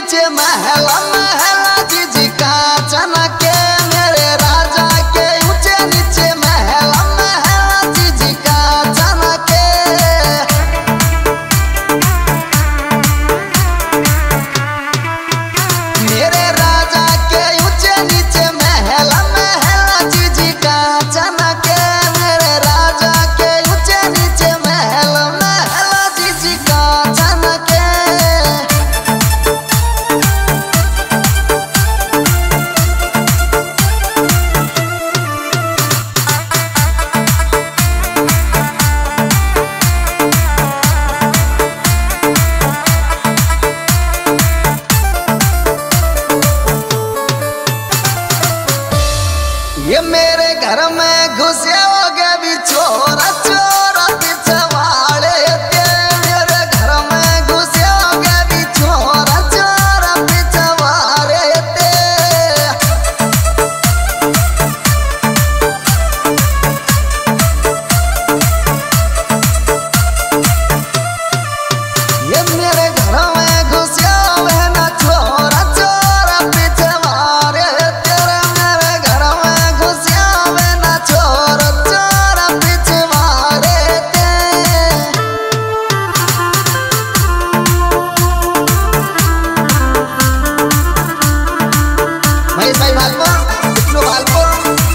नीचे महला महला जीजी का चनके मेरे राजा के ऊंचे नीचे महला महला जीजी का चनके मेरे राजा के ऊंचे नीचे महला महला जीजी का चनके मेरे राजा के ऊंचे नीचे महला महला जीजी का चनके ये मेरे घर में घुसे हो गए भी चोरा चोरा पीछे वाले थे मेरे घर में घुसे हो गए भी चोरा चोरा पीछे वाले थे ये मेरे घर में घुसे हुए ना चोरा चोरा पीछे वाले तेरे मेरे घर में घुसे हुए ना चोरा चोरा पीछे वाले थे भाई भालपुर इतनो भालपुर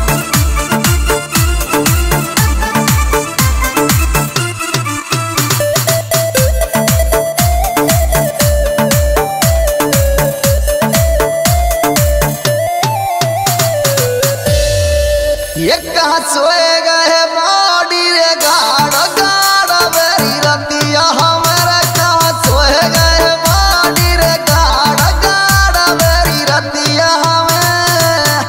ये कहाँ सोए गए बॉडी रे गाड़ा गाड़ा मेरी रतिया हमारा कहाँ सोए गए बॉडी रे गाड़ा गाड़ा मेरी रतिया हमें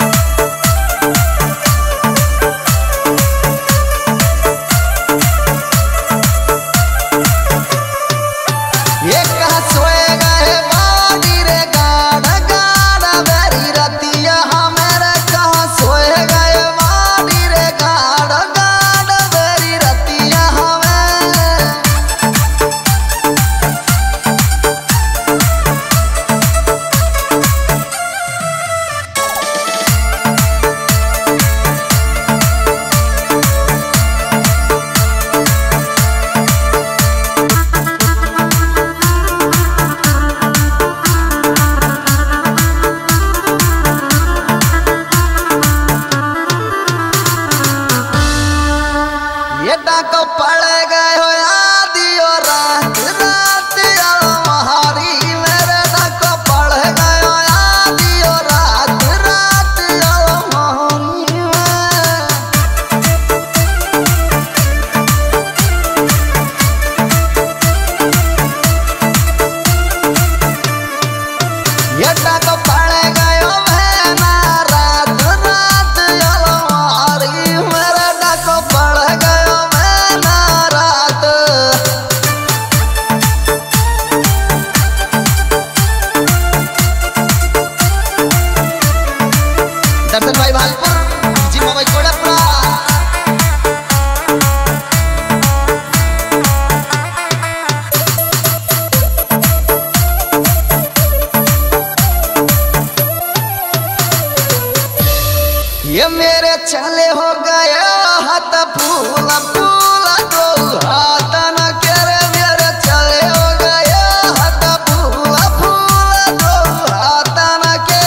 ये कहाँ सोए गए बॉडी रे गाड़ा गाड़ा मेरी रतिया हमारा कहाँ सोए गए बॉडी रे गाड़ा गाड़ा मेरी रतिया हमें ये डाको पड़ गए हो आधी और रात रात अलमारी मेरे डाको पड़ गए हो आधी और रात रात अलमारी में ये डाको पड़ गए हो बहना रात रात अलमारी मेरे डाको पड़ गए हो बहना रात दर्शन भाई भालपुर जिम्मा भाई कोड़ापुरा ये मेरे चले हो गए हाथ फूला फूला दो हाथ न करे मेरे चले हो गए हाथ फूला फूला दो हाथ न के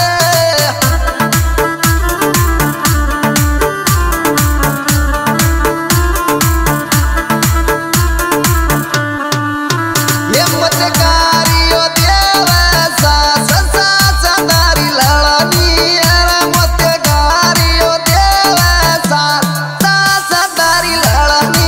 ये मतकारियो देवे सास सास दारी लड़नी अरे मतकारियो देवे सास सास दारी लड़नी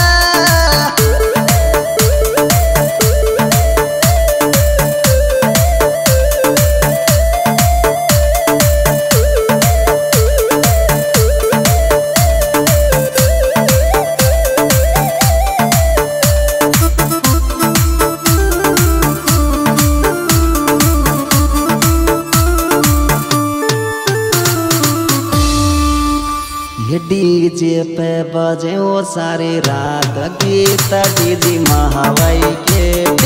ये डीजे पे बजे वो सारी रात गीत डीजी महावाई के